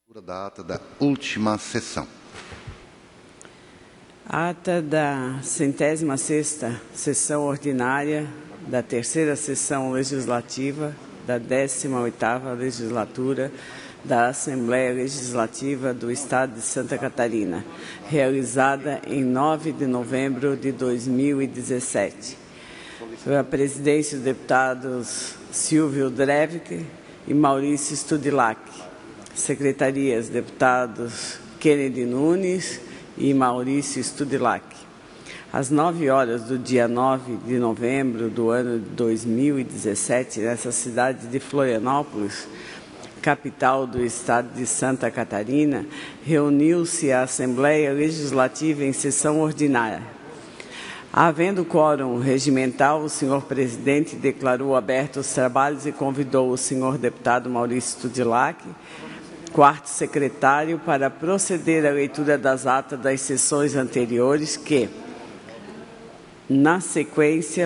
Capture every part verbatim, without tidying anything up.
Da ata da última sessão. Ata da centésima sexta sessão ordinária da terceira sessão legislativa da décima oitava legislatura da Assembleia Legislativa do Estado de Santa Catarina, realizada em nove de novembro de dois mil e dezessete. Foi a presidência dos deputados Silvio Drevik e Maurício Studilac. Secretarias, deputados Kennedy Nunes e Maurício Studilac. Às nove horas do dia nove de novembro do ano de dois mil e dezessete, nessa cidade de Florianópolis, capital do estado de Santa Catarina, reuniu-se a Assembleia Legislativa em sessão ordinária. Havendo quórum regimental, o senhor presidente declarou abertos os trabalhos e convidou o senhor deputado Maurício Studilac, quarto secretário, para proceder à leitura das atas das sessões anteriores que, na sequência,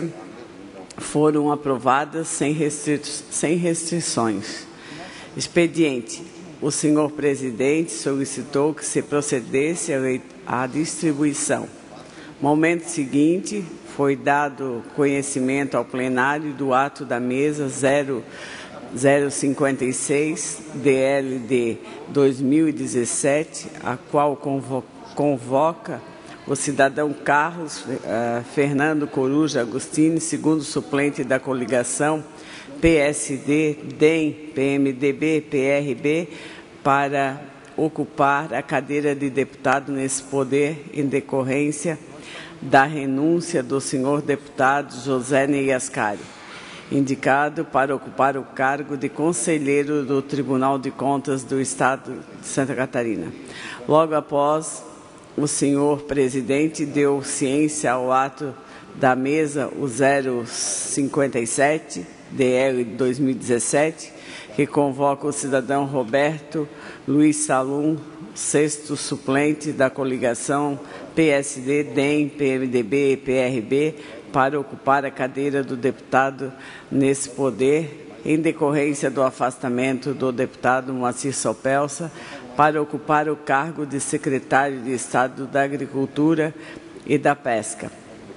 foram aprovadas sem, restri sem restrições. Expediente. O senhor presidente solicitou que se procedesse à distribuição. Momento seguinte, foi dado conhecimento ao plenário do ato da mesa zero zero cinquenta e seis D L D dois mil e dezessete, a qual convo convoca o cidadão Carlos uh, Fernando Coruja Agostini, segundo suplente da coligação P S D, D E M, P M D B, P R B, para ocupar a cadeira de deputado nesse poder em decorrência da renúncia do senhor deputado José Ney Ascari, indicado para ocupar o cargo de conselheiro do Tribunal de Contas do Estado de Santa Catarina. Logo após, o senhor presidente deu ciência ao ato da mesa, o zero cinquenta e sete D L dois mil e dezessete, que convoca o cidadão Roberto Luiz Salum, sexto suplente da coligação P S D, D E M, P M D B e P R B, para ocupar a cadeira do deputado nesse poder, em decorrência do afastamento do deputado Moacir Sopelsa, para ocupar o cargo de secretário de Estado da Agricultura e da Pesca.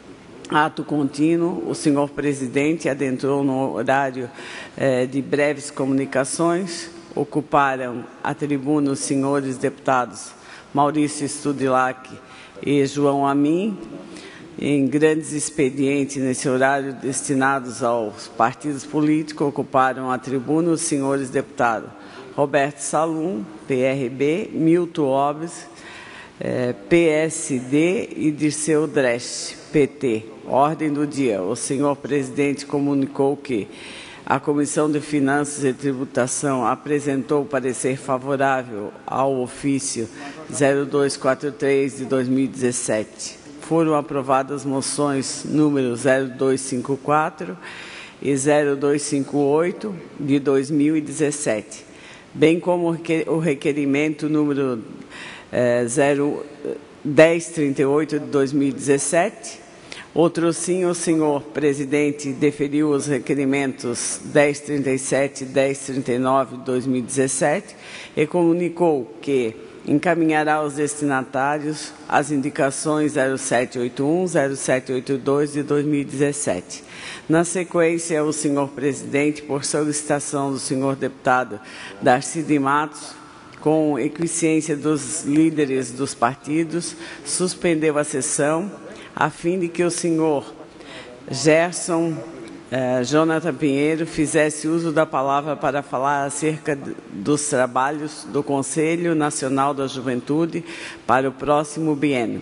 Ato contínuo, o senhor presidente adentrou no horário eh, de breves comunicações. Ocuparam a tribuna os senhores deputados Maurício Studilac e João Amin, em grandes expedientes nesse horário destinados aos partidos políticos. Ocuparam a tribuna os senhores deputados Roberto Salum, P R B, Milton Obres, eh, P S D e Dirceu Dresch, P T. Ordem do dia. O senhor presidente comunicou que a Comissão de Finanças e Tributação apresentou parecer favorável ao ofício zero dois quatro três de dois mil e dezessete. Foram aprovadas moções número zero dois cinco quatro e zero dois cinco oito de dois mil e dezessete, bem como o requerimento número eh, zero dez trinta e oito de dois mil e dezessete. Outro sim, o senhor presidente deferiu os requerimentos dez trinta e sete e dez trinta e nove de dois mil e dezessete e comunicou que encaminhará aos destinatários as indicações zero sete oito um, zero sete oito dois de dois mil e dezessete. Na sequência, o senhor presidente, por solicitação do senhor deputado Darcy de Matos, com equiescência dos líderes dos partidos, suspendeu a sessão, a fim de que o senhor Gerson eh, Jonathan Pinheiro fizesse uso da palavra para falar acerca dos trabalhos do Conselho Nacional da Juventude para o próximo biênio.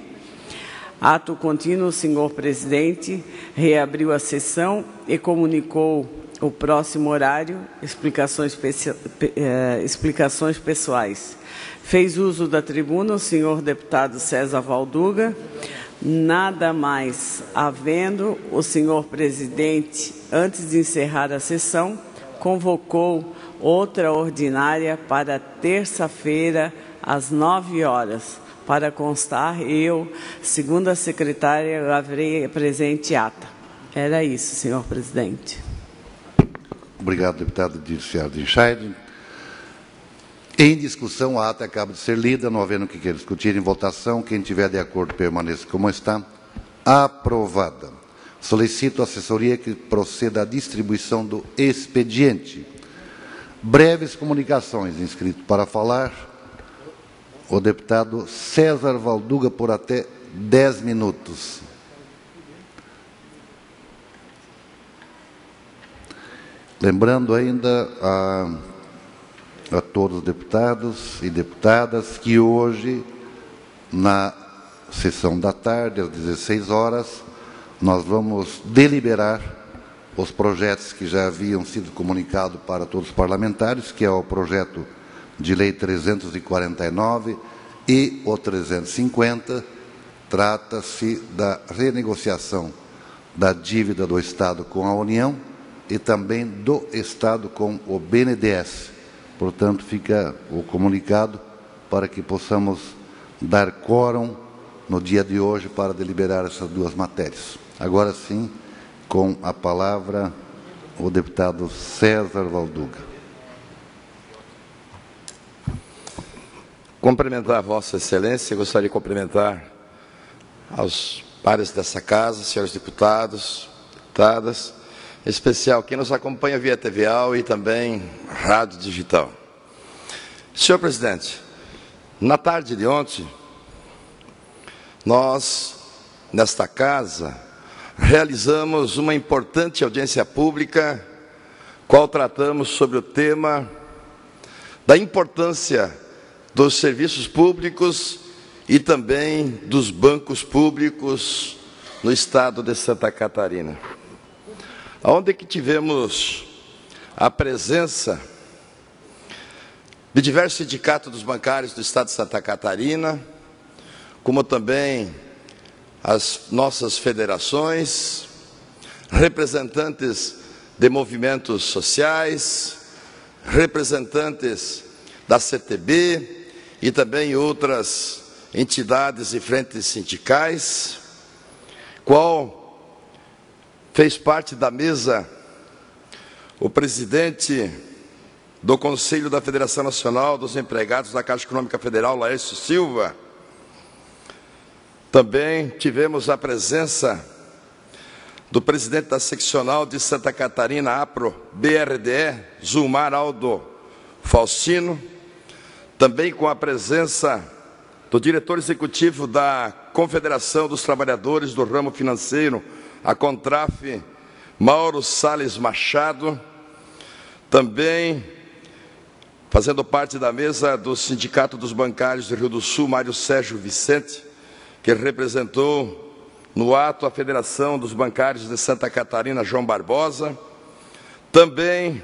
Ato contínuo, o senhor presidente reabriu a sessão e comunicou o próximo horário, explicações, eh, explicações pessoais. Fez uso da tribuna o senhor deputado César Valduga. Nada mais havendo, o senhor presidente, antes de encerrar a sessão, convocou outra ordinária para terça-feira, às nove horas. Para constar, eu, segunda secretária, lavrei a presente ata. Era isso, senhor presidente. Obrigado, deputado Dirceu Dresch. Em discussão, a ata acaba de ser lida, não havendo o que queira discutir em votação. Quem tiver de acordo, permaneça como está. Aprovada. Solicito à assessoria que proceda à distribuição do expediente. Breves comunicações. Inscrito para falar, o deputado César Valduga, por até dez minutos. Lembrando ainda a, a todos os deputados e deputadas que hoje, na sessão da tarde, às dezesseis horas, nós vamos deliberar os projetos que já haviam sido comunicados para todos os parlamentares, que é o projeto de lei trezentos e quarenta e nove e o trezentos e cinquenta. Trata-se da renegociação da dívida do Estado com a União e também do Estado com o B N D E S. Portanto, fica o comunicado para que possamos dar quórum no dia de hoje para deliberar essas duas matérias. Agora sim, com a palavra, o deputado César Valduga. Cumprimentar a Vossa Excelência, gostaria de cumprimentar aos pares dessa casa, senhores deputados, deputadas, em especial quem nos acompanha via T V A e também rádio digital. Senhor presidente, na tarde de ontem, nós, nesta casa, realizamos uma importante audiência pública, qual tratamos sobre o tema da importância dos serviços públicos e também dos bancos públicos no estado de Santa Catarina, onde que tivemos a presença de diversos sindicatos dos bancários do estado de Santa Catarina, como também as nossas federações, representantes de movimentos sociais, representantes da C T B e também outras entidades e frentes sindicais, qual fez parte da mesa o presidente do Conselho da Federação Nacional dos Empregados da Caixa Econômica Federal, Laércio Silva. Também tivemos a presença do presidente da seccional de Santa Catarina, APRO, B R D E, Zulmar Aldo Faustino, também com a presença do diretor executivo da Confederação dos Trabalhadores do Ramo Financeiro, a CONTRAF, Mauro Salles Machado, também fazendo parte da mesa do Sindicato dos Bancários do Rio do Sul, Mário Sérgio Vicente, que representou no ato a Federação dos Bancários de Santa Catarina, João Barbosa, também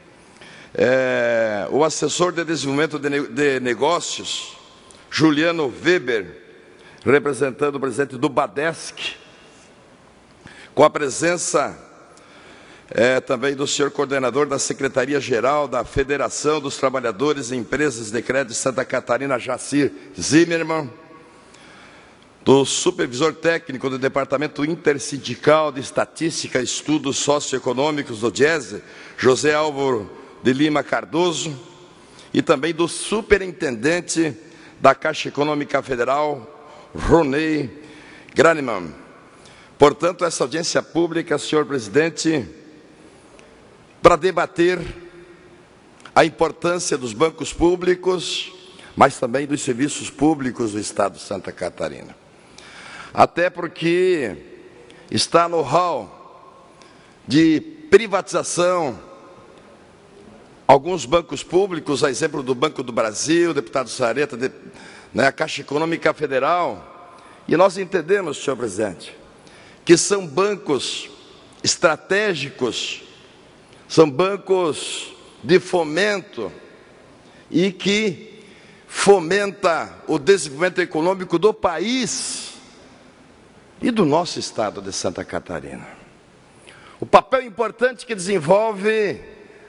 é, o assessor de desenvolvimento de, de negócios, Juliano Weber, representando o presidente do BADESC, com a presença é, também do senhor coordenador da Secretaria-Geral da Federação dos Trabalhadores e Empresas de Crédito de Santa Catarina, Jacir Zimmermann, do supervisor técnico do Departamento Intersindical de Estatística e Estudos Socioeconômicos do DIESE, José Álvaro de Lima Cardoso, e também do superintendente da Caixa Econômica Federal, Ronei Graneman. Portanto, essa audiência pública, senhor presidente, para debater a importância dos bancos públicos, mas também dos serviços públicos do estado de Santa Catarina. Até porque está no hall de privatização alguns bancos públicos, a exemplo do Banco do Brasil, deputado Sareta, de, né, a Caixa Econômica Federal, e nós entendemos, senhor presidente, que são bancos estratégicos, são bancos de fomento e que fomenta o desenvolvimento econômico do país e do nosso estado de Santa Catarina. O papel importante que desenvolve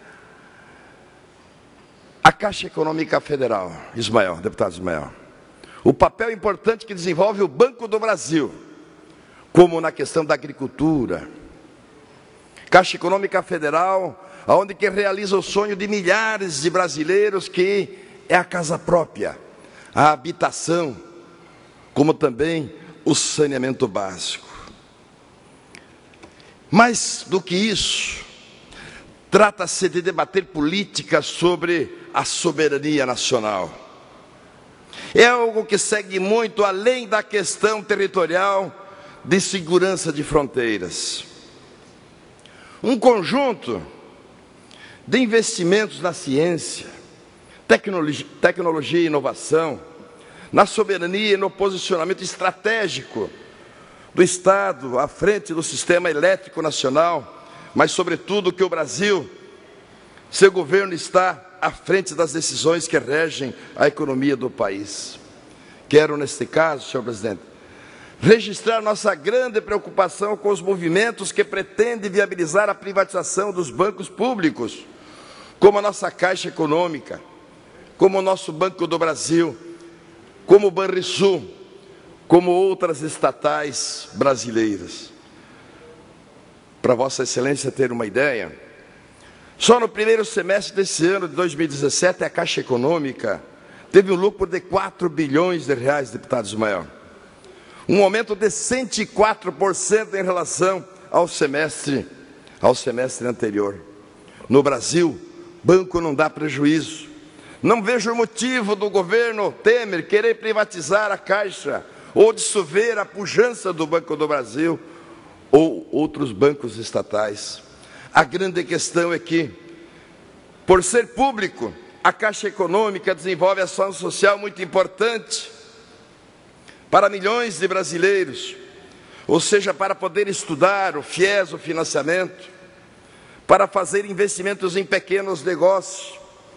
a Caixa Econômica Federal, Ismael, deputado Ismael. O papel importante que desenvolve o Banco do Brasil, como na questão da agricultura. Caixa Econômica Federal, onde que realiza o sonho de milhares de brasileiros que é a casa própria, a habitação, como também o saneamento básico. Mais do que isso, trata-se de debater política sobre a soberania nacional. É algo que segue muito além da questão territorial de segurança de fronteiras. Um conjunto de investimentos na ciência, tecnologia, tecnologia e inovação, na soberania e no posicionamento estratégico do Estado à frente do sistema elétrico nacional, mas, sobretudo, que o Brasil, seu governo está à frente das decisões que regem a economia do país. Quero, neste caso, senhor presidente, registrar nossa grande preocupação com os movimentos que pretendem viabilizar a privatização dos bancos públicos, como a nossa Caixa Econômica, como o nosso Banco do Brasil, como o Banrisul, como outras estatais brasileiras. Para Vossa Excelência ter uma ideia, só no primeiro semestre desse ano de dois mil e dezessete, a Caixa Econômica teve um lucro de quatro bilhões de reais, deputados Ismael. Um aumento de cento e quatro por cento em relação ao semestre, ao semestre anterior. No Brasil, banco não dá prejuízo. Não vejo motivo do governo Temer querer privatizar a Caixa ou dissolver a pujança do Banco do Brasil ou outros bancos estatais. A grande questão é que, por ser público, a Caixa Econômica desenvolve ação social muito importante para milhões de brasileiros, ou seja, para poder estudar o FIES, o financiamento, para fazer investimentos em pequenos negócios,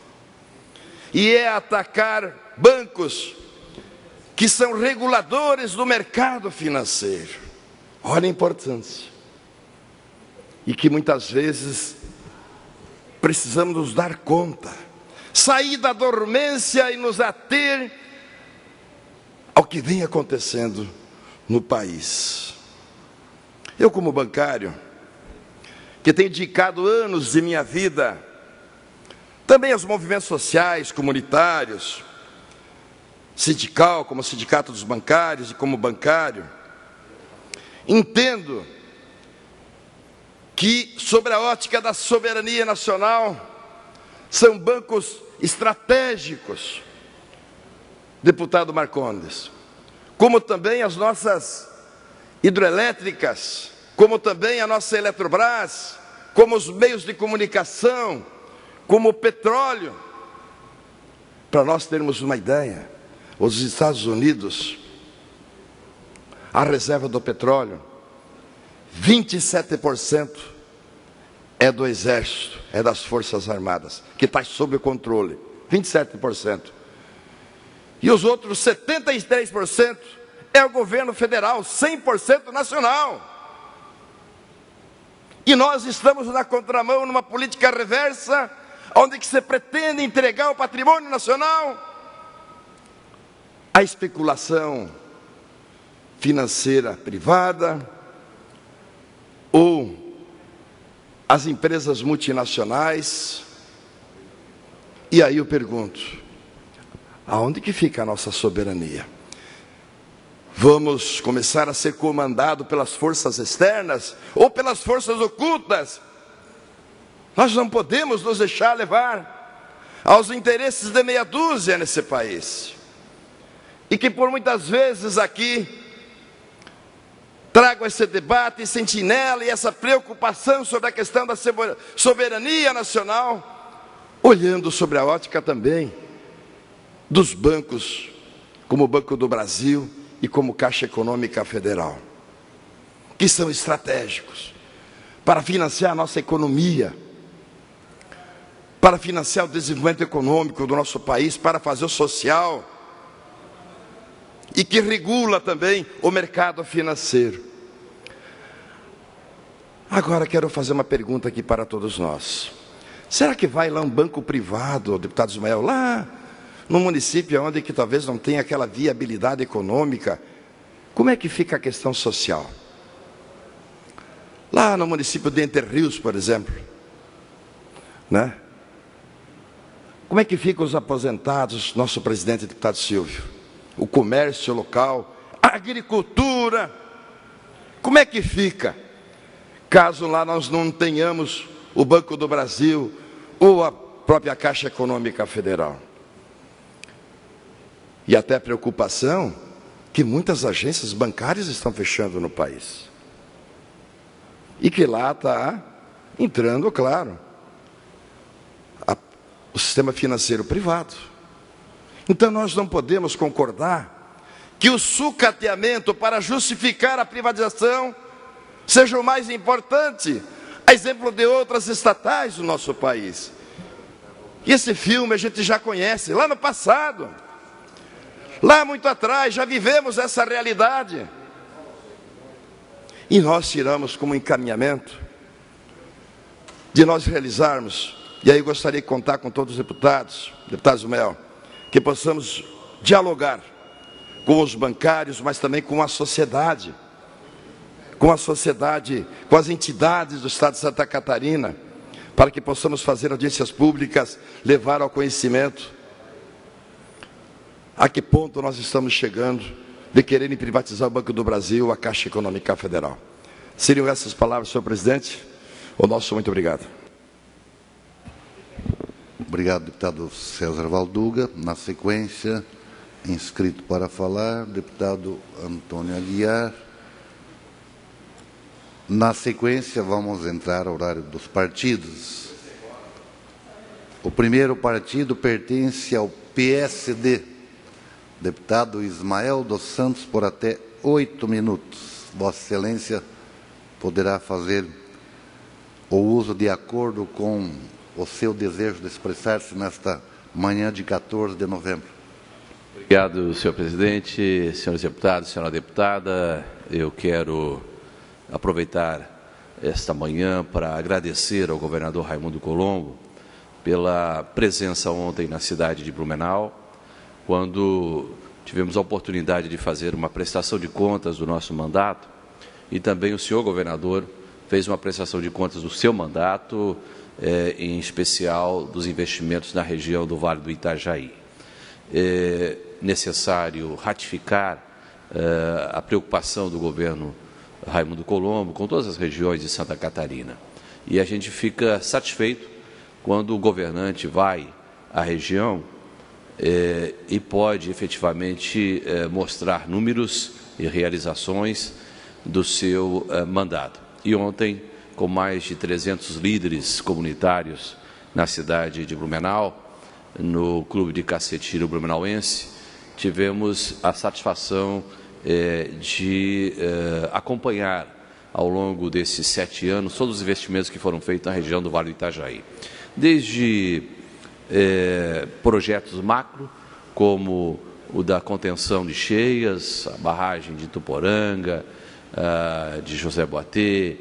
e é atacar bancos que são reguladores do mercado financeiro. Olha a importância. E que muitas vezes precisamos nos dar conta, sair da dormência e nos ater ao que vem acontecendo no país. Eu, como bancário, que tenho dedicado anos de minha vida também aos movimentos sociais, comunitários, sindical, como sindicato dos bancários e como bancário, entendo que, sobre a ótica da soberania nacional, são bancos estratégicos, deputado Marcondes, como também as nossas hidrelétricas, como também a nossa Eletrobras, como os meios de comunicação, como o petróleo. Para nós termos uma ideia, os Estados Unidos, a reserva do petróleo, vinte e sete por cento é do Exército, é das Forças Armadas, que está sob controle, vinte e sete por cento. E os outros setenta e três por cento é o governo federal, cem por cento nacional. E nós estamos na contramão, numa política reversa, onde que se pretende entregar o patrimônio nacional à especulação financeira privada ou às empresas multinacionais. E aí eu pergunto, aonde que fica a nossa soberania? Vamos começar a ser comandado pelas forças externas ou pelas forças ocultas? Nós não podemos nos deixar levar aos interesses de meia dúzia nesse país. E que por muitas vezes aqui trago esse debate, sentinela e essa preocupação sobre a questão da soberania nacional, olhando sobre a ótica também dos bancos, como o Banco do Brasil e como Caixa Econômica Federal, que são estratégicos para financiar a nossa economia, para financiar o desenvolvimento econômico do nosso país, para fazer o social, e que regula também o mercado financeiro. Agora quero fazer uma pergunta aqui para todos nós. Será que vai lá um banco privado, deputado Ismael, lá no município onde que talvez não tenha aquela viabilidade econômica, como é que fica a questão social? Lá no município de Entre Rios, por exemplo, né? Como é que ficam os aposentados, nosso presidente deputado Silvio? O comércio local, a agricultura, como é que fica? Caso lá nós não tenhamos o Banco do Brasil ou a própria Caixa Econômica Federal. E até preocupação que muitas agências bancárias estão fechando no país. E que lá está entrando, claro, a, o sistema financeiro privado. Então nós não podemos concordar que o sucateamento para justificar a privatização seja o mais importante, a exemplo de outras estatais do nosso país. E esse filme a gente já conhece, lá no passado, lá muito atrás, já vivemos essa realidade. E nós tiramos como encaminhamento de nós realizarmos, e aí gostaria de contar com todos os deputados, deputados Mel, que possamos dialogar com os bancários, mas também com a sociedade, com a sociedade, com as entidades do Estado de Santa Catarina, para que possamos fazer audiências públicas, levar ao conhecimento a que ponto nós estamos chegando de quererem privatizar o Banco do Brasil, a Caixa Econômica Federal. Seriam essas palavras, senhor presidente? O nosso muito obrigado. Obrigado, deputado César Valduga. Na sequência, inscrito para falar, deputado Antônio Aguiar. Na sequência, vamos entrar ao horário dos partidos. O primeiro partido pertence ao P S D. Deputado Ismael dos Santos, por até oito minutos. Vossa Excelência poderá fazer o uso de acordo com o seu desejo de expressar-se nesta manhã de quatorze de novembro. Obrigado, senhor presidente, senhores deputados, senhora deputada. Eu quero aproveitar esta manhã para agradecer ao governador Raimundo Colombo pela presença ontem na cidade de Blumenau, quando tivemos a oportunidade de fazer uma prestação de contas do nosso mandato, e também o senhor governador fez uma prestação de contas do seu mandato, eh, em especial dos investimentos na região do Vale do Itajaí. É necessário ratificar eh, a preocupação do governo Raimundo Colombo com todas as regiões de Santa Catarina. E a gente fica satisfeito quando o governante vai à região eh, e pode efetivamente eh, mostrar números e realizações do seu eh, mandato. E ontem, com mais de trezentos líderes comunitários na cidade de Blumenau, no Clube de Cacetiro Blumenauense, tivemos a satisfação eh, de eh, acompanhar ao longo desses sete anos todos os investimentos que foram feitos na região do Vale do Itajaí. Desde eh, projetos macro, como o da contenção de cheias, a barragem de Tuporanga, ah, de José Boatê,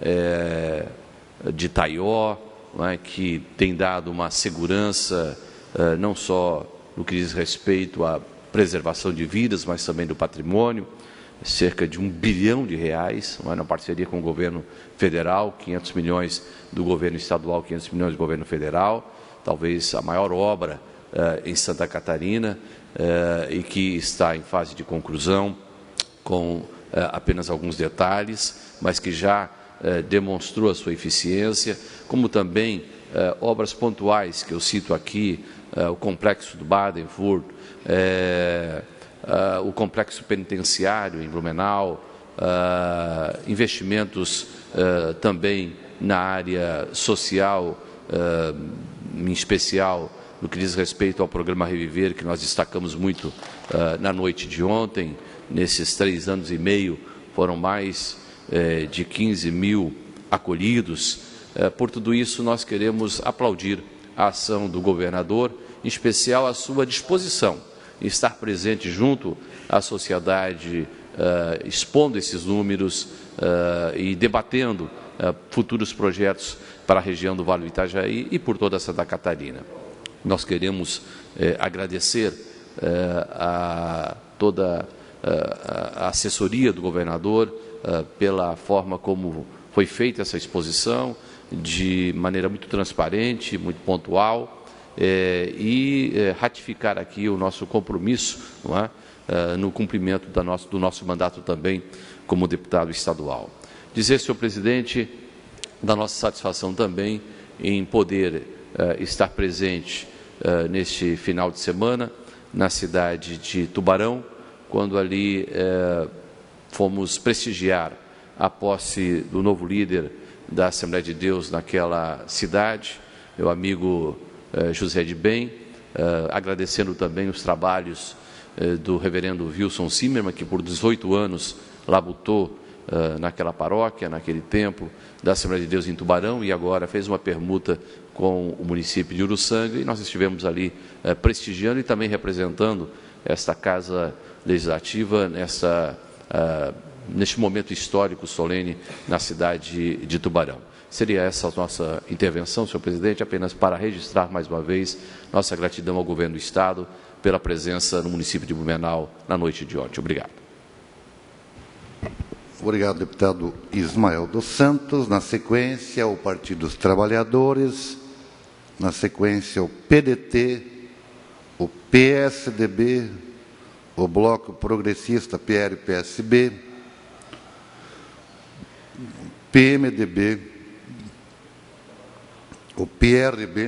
eh, de Taió, não é, que tem dado uma segurança eh, não só no que diz respeito à preservação de vidas, mas também do patrimônio, cerca de um bilhão de reais, não é, na parceria com o governo federal, quinhentos milhões do governo estadual, quinhentos milhões do governo federal, talvez a maior obra eh, em Santa Catarina, eh, e que está em fase de conclusão, com eh, apenas alguns detalhes, mas que já eh, demonstrou a sua eficiência, como também eh, obras pontuais, que eu cito aqui, eh, o complexo do Badenfurt, eh, eh, o complexo penitenciário em Blumenau, eh, investimentos eh, também na área social, eh, em especial no que diz respeito ao programa Reviver, que nós destacamos muito uh, na noite de ontem. Nesses três anos e meio foram mais eh, de quinze mil acolhidos. Eh, por tudo isso, nós queremos aplaudir a ação do governador, em especial a sua disposição em estar presente junto à sociedade, uh, expondo esses números uh, e debatendo uh, futuros projetos para a região do Vale do Itajaí e por toda Santa Catarina. Nós queremos eh, agradecer eh, a toda eh, a assessoria do governador eh, pela forma como foi feita essa exposição, de maneira muito transparente, muito pontual, é, e é, ratificar aqui o nosso compromisso, não é? É, no cumprimento da nosso, do nosso mandato também como deputado estadual. Dizer, senhor presidente, da nossa satisfação também em poder é, estar presente é, neste final de semana na cidade de Tubarão, quando ali é, fomos prestigiar a posse do novo líder da Assembleia de Deus naquela cidade, meu amigo eh, José de Bem, eh, agradecendo também os trabalhos eh, do reverendo Wilson Zimmermann, que por dezoito anos labutou eh, naquela paróquia, naquele templo da Assembleia de Deus em Tubarão, e agora fez uma permuta com o município de Uruçanga, e nós estivemos ali eh, prestigiando e também representando esta Casa Legislativa nessa Uh, neste momento histórico solene na cidade de Tubarão. Seria essa a nossa intervenção, senhor presidente, apenas para registrar mais uma vez nossa gratidão ao governo do Estado pela presença no município de Blumenau na noite de ontem. Obrigado. Obrigado, deputado Ismael dos Santos. Na sequência, o Partido dos Trabalhadores, na sequência, o P D T, o P S D B, o Bloco Progressista P L P S B, P M D B, o P R B.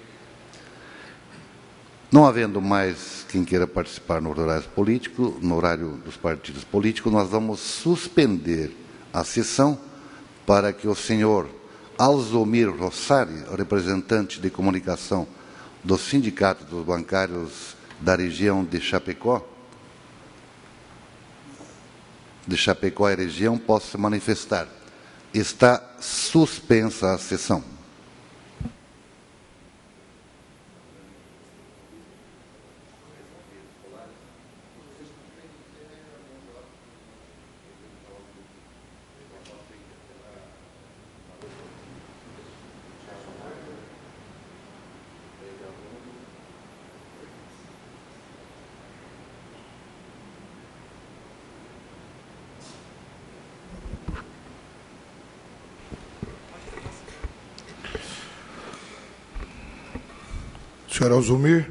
Não havendo mais quem queira participar no horário político, no horário dos partidos políticos, nós vamos suspender a sessão para que o senhor Alzomir Rossari, representante de comunicação do Sindicato dos Bancários da região de Chapecó, de Chapecó e região, possa se manifestar. Está suspensa a sessão. Senhor Alzomir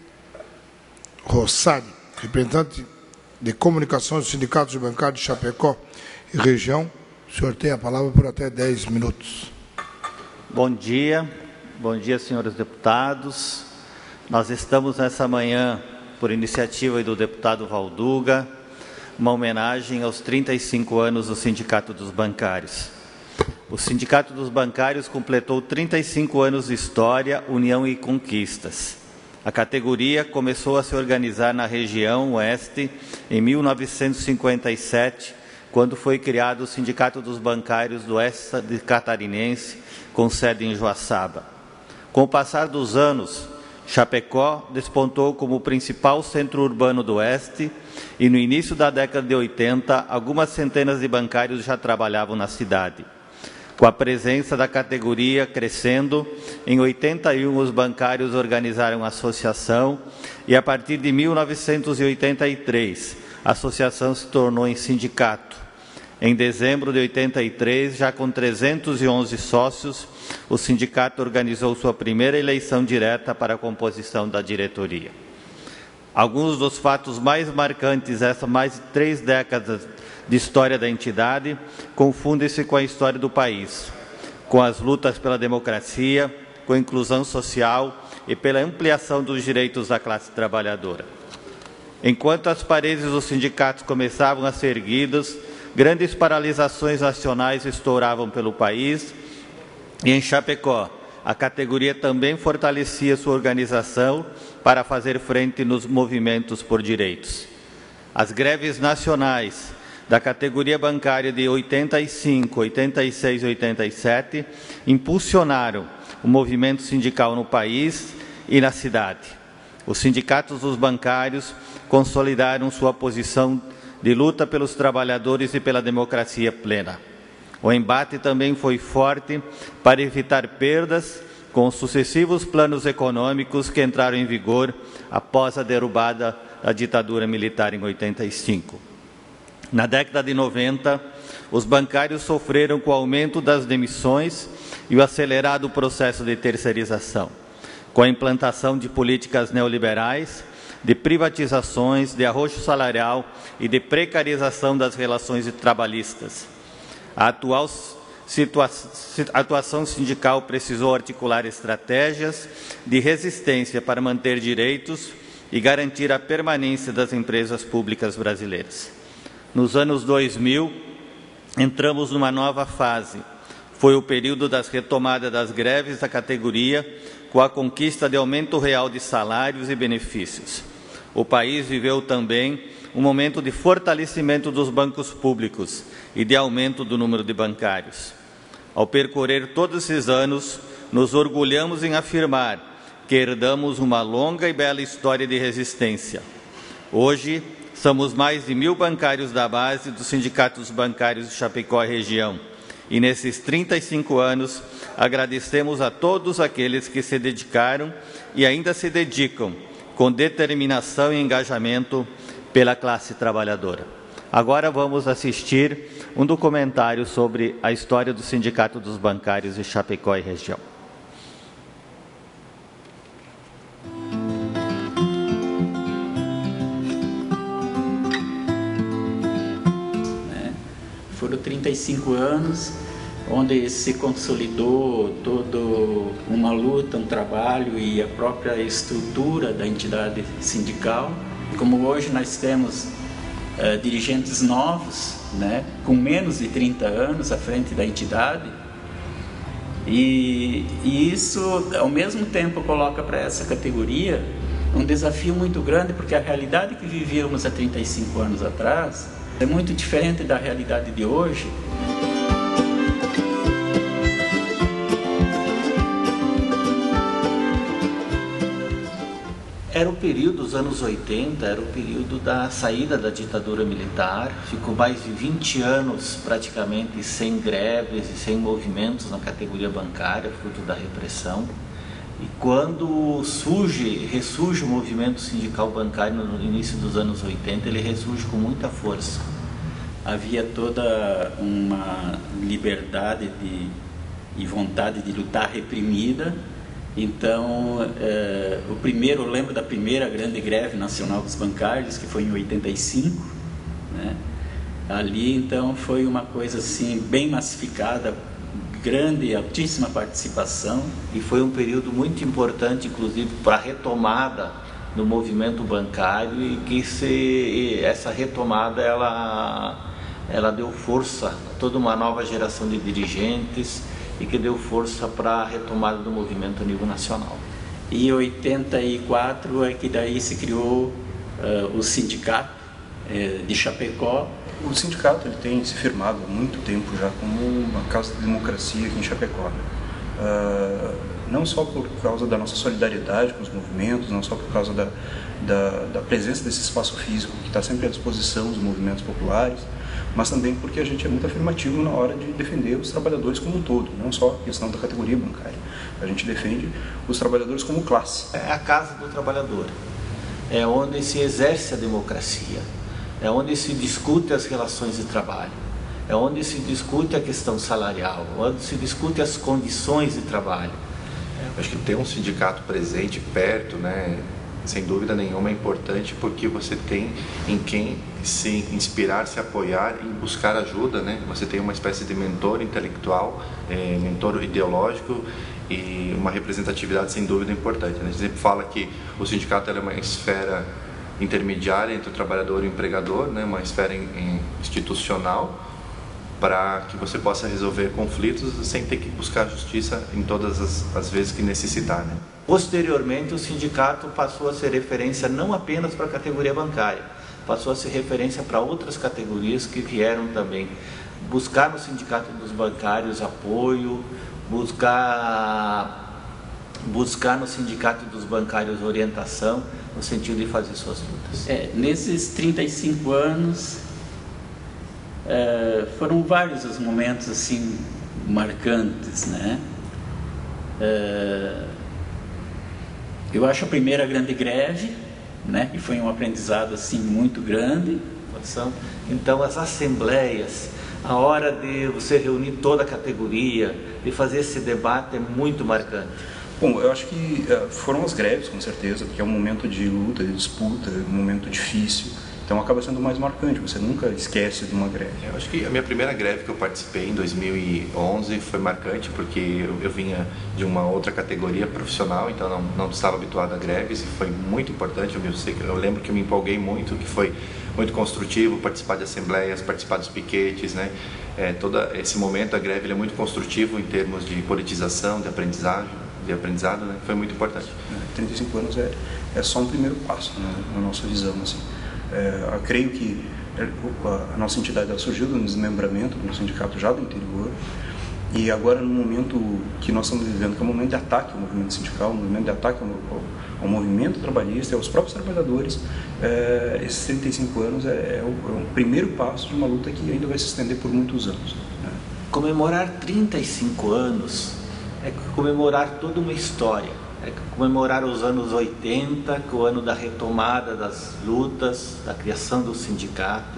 Rossari, representante de comunicação dos sindicatos bancários de Chapecó e região. O senhor tem a palavra por até dez minutos. Bom dia, bom dia, senhores deputados. Nós estamos nessa manhã, por iniciativa do deputado Valduga, uma homenagem aos trinta e cinco anos do Sindicato dos Bancários. O Sindicato dos Bancários completou trinta e cinco anos de história, união e conquistas. A categoria começou a se organizar na região oeste em mil novecentos e cinquenta e sete, quando foi criado o Sindicato dos Bancários do Oeste Catarinense, com sede em Joaçaba. Com o passar dos anos, Chapecó despontou como o principal centro urbano do Oeste e, no início da década de oitenta, algumas centenas de bancários já trabalhavam na cidade. Com a presença da categoria crescendo, em oitenta e um os bancários organizaram uma associação e, a partir de mil novecentos e oitenta e três, a associação se tornou em sindicato. Em dezembro de oitenta e três, já com trezentos e onze sócios, o sindicato organizou sua primeira eleição direta para a composição da diretoria. Alguns dos fatos mais marcantes dessas mais de três décadas de história da entidade confundem-se com a história do país, com as lutas pela democracia, com a inclusão social e pela ampliação dos direitos da classe trabalhadora. Enquanto as paredes dos sindicatos começavam a ser erguidas, grandes paralisações nacionais estouravam pelo país e, em Chapecó, a categoria também fortalecia sua organização para fazer frente nos movimentos por direitos. As greves nacionais da categoria bancária de oitenta e cinco, oitenta e seis e oitenta e sete impulsionaram o movimento sindical no país e na cidade. Os sindicatos dos bancários consolidaram sua posição de luta pelos trabalhadores e pela democracia plena. O embate também foi forte para evitar perdas com os sucessivos planos econômicos que entraram em vigor após a derrubada da ditadura militar em oitenta e cinco. Na década de noventa, os bancários sofreram com o aumento das demissões e o acelerado processo de terceirização. com a implantação de políticas neoliberais, de privatizações, de arroxo salarial e de precarização das relações trabalhistas. A atual situa- atuação sindical precisou articular estratégias de resistência para manter direitos e garantir a permanência das empresas públicas brasileiras. Nos anos dois mil, entramos numa nova fase. Foi o período das retomadas das greves da categoria, com a conquista de aumento real de salários e benefícios. O país viveu também um momento de fortalecimento dos bancos públicos e de aumento do número de bancários. Ao percorrer todos esses anos, nos orgulhamos em afirmar que herdamos uma longa e bela história de resistência. Hoje, somos mais de mil bancários da base dos sindicatos bancários de Chapecó e região. E nesses trinta e cinco anos, agradecemos a todos aqueles que se dedicaram e ainda se dedicam com determinação e engajamento pela classe trabalhadora. Agora vamos assistir um documentário sobre a história do Sindicato dos Bancários de Chapecó e região. Foram trinta e cinco anos, onde se consolidou toda uma luta, um trabalho e a própria estrutura da entidade sindical. Como hoje nós temos uh, dirigentes novos, né, com menos de trinta anos à frente da entidade, e, e isso, ao mesmo tempo, coloca para essa categoria um desafio muito grande, porque a realidade que vivíamos há trinta e cinco anos atrás é muito diferente da realidade de hoje. Era o período dos anos oitenta, era o período da saída da ditadura militar, ficou mais de vinte anos praticamente sem greves e sem movimentos na categoria bancária, fruto da repressão. E quando surge, ressurge o movimento sindical bancário no início dos anos oitenta, ele ressurge com muita força. Havia toda uma liberdade de, e vontade de lutar reprimida. Então, eh, o primeiro, eu lembro da primeira grande greve nacional dos bancários, que foi em oitenta e cinco, né? Ali, então, foi uma coisa assim, bem massificada, grande, altíssima participação. E foi um período muito importante, inclusive, para a retomada do movimento bancário, e que se, essa retomada, ela, ela deu força a toda uma nova geração de dirigentes, e que deu força para a retomada do movimento a nível nacional. E em oitenta e quatro é que daí se criou uh, o sindicato uh, de Chapecó. O sindicato ele tem se firmado há muito tempo já como uma casa de democracia aqui em Chapecó. Uh, não só por causa da nossa solidariedade com os movimentos, não só por causa da, da, da presença desse espaço físico que está sempre à disposição dos movimentos populares, mas também porque a gente é muito afirmativo na hora de defender os trabalhadores como um todo, não só a questão da categoria bancária. A gente defende os trabalhadores como classe. É a casa do trabalhador, é onde se exerce a democracia, é onde se discute as relações de trabalho, é onde se discute a questão salarial, onde se discute as condições de trabalho. Acho que ter um sindicato presente, perto, né, sem dúvida nenhuma é importante, porque você tem em quem se inspirar, se apoiar e buscar ajuda, né? Você tem uma espécie de mentor intelectual, é, mentor ideológico e uma representatividade sem dúvida importante, né? A gente sempre fala que o sindicato é uma esfera intermediária entre o trabalhador e o empregador, né? Uma esfera in, in, institucional, para que você possa resolver conflitos sem ter que buscar justiça em todas as, as vezes que necessitar, né? Posteriormente, o sindicato passou a ser referência não apenas para a categoria bancária, passou a ser referência para outras categorias que vieram também buscar no sindicato dos bancários apoio, buscar, buscar no sindicato dos bancários orientação, no sentido de fazer suas lutas. É, nesses trinta e cinco anos, é, foram vários os momentos assim, marcantes, né? É, eu acho a primeira grande greve, né, que foi um aprendizado assim muito grande. Então as assembleias, a hora de você reunir toda a categoria, de fazer esse debate é muito marcante. Bom, eu acho que uh, foram as greves, com certeza, porque é um momento de luta, de disputa, um momento difícil. Então acaba sendo mais marcante, você nunca esquece de uma greve. Eu acho que a minha primeira greve que eu participei em dois mil e onze foi marcante, porque eu, eu vinha de uma outra categoria profissional, então não, não estava habituado a greves, e foi muito importante. Eu, sei, eu lembro que eu me empolguei muito, que foi muito construtivo participar de assembleias, participar dos piquetes, né? É, todo esse momento, a greve ele é muito construtivo em termos de politização, de aprendizagem, de aprendizado, né? Foi muito importante. trinta e cinco anos é, é só um primeiro passo, né, na nossa visão, assim. É, eu creio que a nossa entidade ela surgiu do desmembramento do sindicato já do interior, e agora no momento que nós estamos vivendo, que é um momento de ataque ao movimento sindical, um momento de ataque ao, ao, ao movimento trabalhista e aos próprios trabalhadores, é, esses trinta e cinco anos é, é, o, é um primeiro passo de uma luta que ainda vai se estender por muitos anos, né? Comemorar trinta e cinco anos é comemorar toda uma história. É comemorar os anos oitenta, que é o ano da retomada das lutas, da criação do sindicato,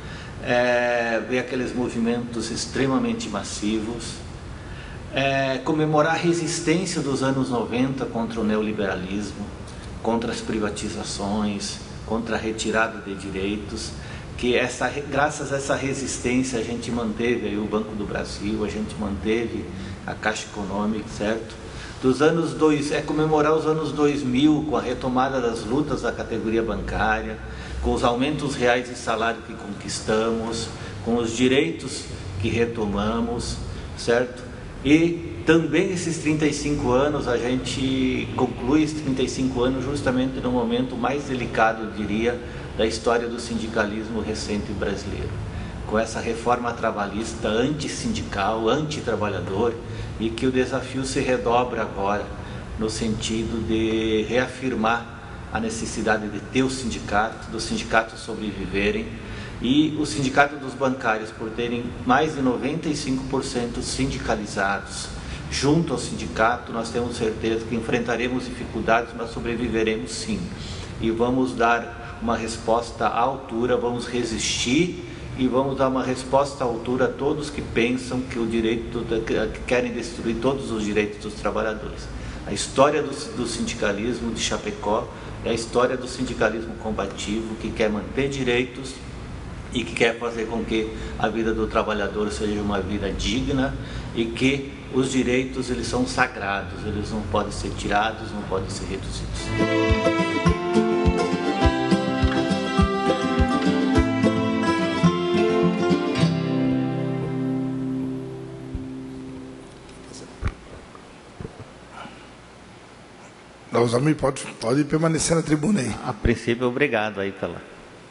é, ver aqueles movimentos extremamente massivos, é, comemorar a resistência dos anos noventa contra o neoliberalismo, contra as privatizações, contra a retirada de direitos, que essa, graças a essa resistência a gente manteve aí o Banco do Brasil, a gente manteve a Caixa Econômica, certo? Dos anos dois, é comemorar os anos dois mil com a retomada das lutas da categoria bancária, com os aumentos reais de salário que conquistamos, com os direitos que retomamos, certo? E também esses trinta e cinco anos, a gente conclui esses trinta e cinco anos justamente no momento mais delicado, eu diria, da história do sindicalismo recente brasileiro, com essa reforma trabalhista antissindical, antitrabalhador, e que o desafio se redobra agora no sentido de reafirmar a necessidade de ter o sindicato, dos sindicatos sobreviverem, e o sindicato dos bancários por terem mais de noventa e cinco por cento sindicalizados. Junto ao sindicato, nós temos certeza que enfrentaremos dificuldades, mas sobreviveremos sim. E vamos dar uma resposta à altura, vamos resistir e vamos dar uma resposta à altura a todos que pensam que o direito, que querem destruir todos os direitos dos trabalhadores. A história do, do sindicalismo de Chapecó é a história do sindicalismo combativo, que quer manter direitos e que quer fazer com que a vida do trabalhador seja uma vida digna, e que os direitos eles são sagrados, eles não podem ser tirados, não podem ser reduzidos. Alzamir, pode, pode permanecer na tribuna aí. A princípio, obrigado aí pela...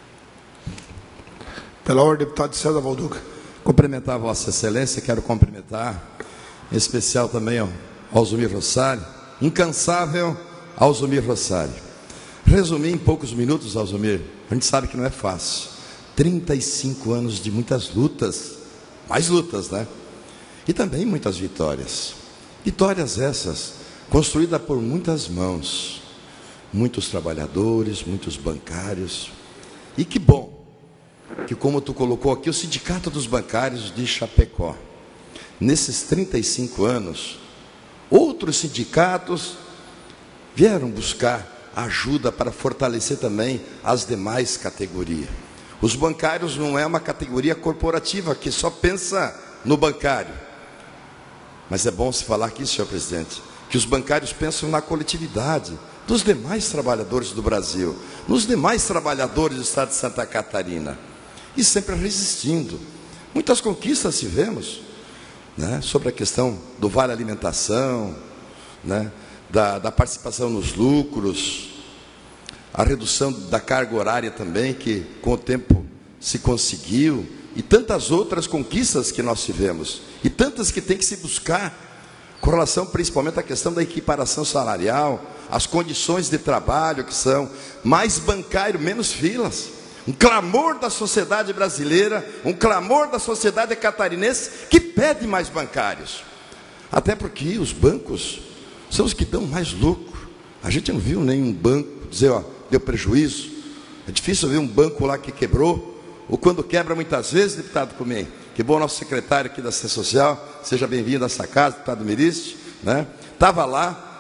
Pela ordem, deputado César Valduga. Cumprimentar a Vossa Excelência, quero cumprimentar, em especial também ao Alzumir Rossari, incansável Alzumir Rossari. Resumir em poucos minutos, Alzumir, a gente sabe que não é fácil. trinta e cinco anos de muitas lutas, mais lutas, né? E também muitas vitórias. Vitórias essas, construídas por muitas mãos, muitos trabalhadores, muitos bancários. E que bom que, como tu colocou aqui, o Sindicato dos Bancários de Chapecó, nesses trinta e cinco anos, outros sindicatos vieram buscar ajuda para fortalecer também as demais categorias. Os bancários não é uma categoria corporativa que só pensa no bancário. Mas é bom se falar aqui, senhor presidente, que os bancários pensam na coletividade dos demais trabalhadores do Brasil, nos demais trabalhadores do estado de Santa Catarina, e sempre resistindo. Muitas conquistas tivemos, né, sobre a questão do Vale Alimentação, né, da, da participação nos lucros, a redução da carga horária também, que com o tempo se conseguiu, e tantas outras conquistas que nós tivemos, e tantas que tem que se buscar, com relação principalmente à questão da equiparação salarial, as condições de trabalho que são mais bancário, menos filas. Um clamor da sociedade brasileira, um clamor da sociedade catarinense que pede mais bancários. Até porque os bancos são os que dão mais lucro. A gente não viu nenhum banco dizer, ó, deu prejuízo. É difícil ver um banco lá que quebrou, ou quando quebra muitas vezes, deputado Comem. Que bom, nosso secretário aqui da Assistência Social, seja bem-vindo a essa casa, deputado Miriste, né? Estava lá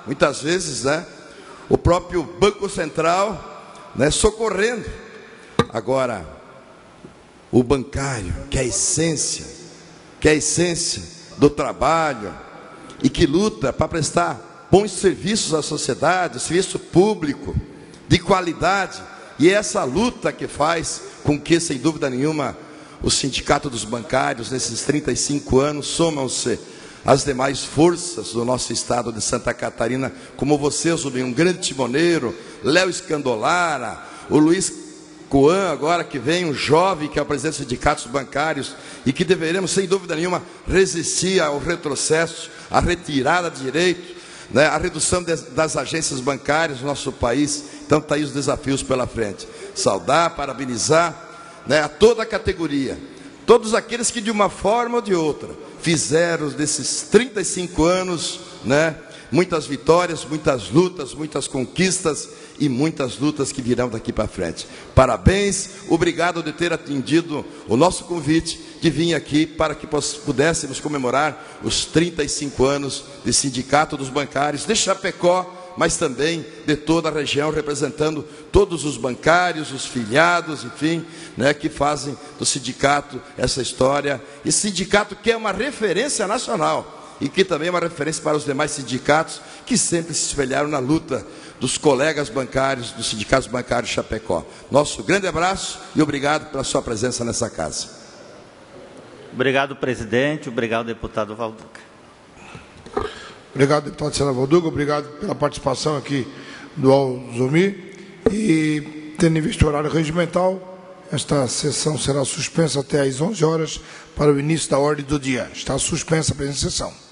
muitas vezes, né, o próprio Banco Central, né, socorrendo. Agora, o bancário, que é a essência, que é a essência do trabalho e que luta para prestar bons serviços à sociedade, serviço público, de qualidade, e é essa luta que faz com que, sem dúvida nenhuma, o Sindicato dos Bancários, nesses trinta e cinco anos, somam-se as demais forças do nosso estado de Santa Catarina, como você, Zumbi, um grande timoneiro, Léo Escandolara, o Luiz Coan, agora que vem, um jovem que é o presidente dos sindicatos bancários, e que deveremos, sem dúvida nenhuma, resistir ao retrocesso, à retirada de direito, né, à redução de, das agências bancárias no nosso país. Então, está aí os desafios pela frente. Saudar, parabenizar, né, a toda a categoria, todos aqueles que, de uma forma ou de outra, fizeram desses trinta e cinco anos, né, muitas vitórias, muitas lutas, muitas conquistas e muitas lutas que virão daqui para frente. Parabéns, obrigado de ter atendido o nosso convite de vir aqui para que pudéssemos comemorar os trinta e cinco anos de Sindicato dos Bancários de Chapecó, mas também de toda a região, representando todos os bancários, os filiados, enfim, né, que fazem do sindicato essa história. E sindicato que é uma referência nacional e que também é uma referência para os demais sindicatos que sempre se espelharam na luta dos colegas bancários, dos sindicatos bancários de Chapecó. Nosso grande abraço e obrigado pela sua presença nessa casa. Obrigado, presidente. Obrigado, deputado Valduca. Obrigado, deputado Senador Valduca. Obrigado pela participação aqui do Alzumir. E, tendo em vista o horário regimental, esta sessão será suspensa até às onze horas para o início da ordem do dia. Está suspensa a presente sessão.